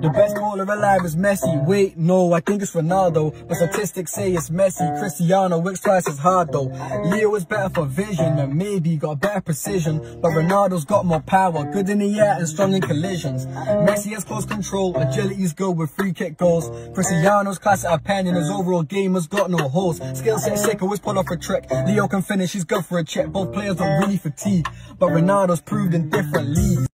The best baller alive is Messi. Wait, no, I think it's Ronaldo, but statistics say it's Messi. Cristiano works twice as hard though. Leo is better for vision and maybe got better precision, but Ronaldo's got more power, good in the air and strong in collisions. Messi has close control, agility's good with free kick goals. Cristiano's class at a pen and his overall game has got no holes. Skill set sick, always pull off a trick. Leo can finish, he's good for a check. Both players don't really fatigue, but Ronaldo's proved in different leagues.